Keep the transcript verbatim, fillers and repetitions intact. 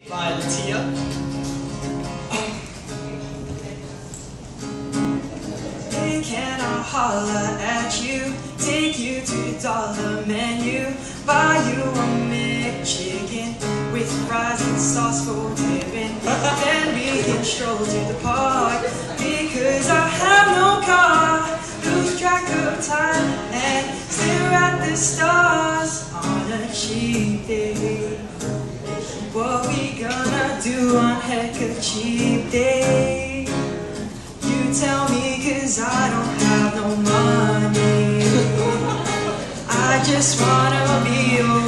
Tia. Hey, can I holler at you? Take you to the dollar menu, buy you a McChicken with fries and sauce for dipping. Then we can stroll to the park because I have no car. Lose track of time and stare at the stars on a cheap day. What we gonna do on heck of cheap day? You tell me, cause I don't have no money. I just wanna be your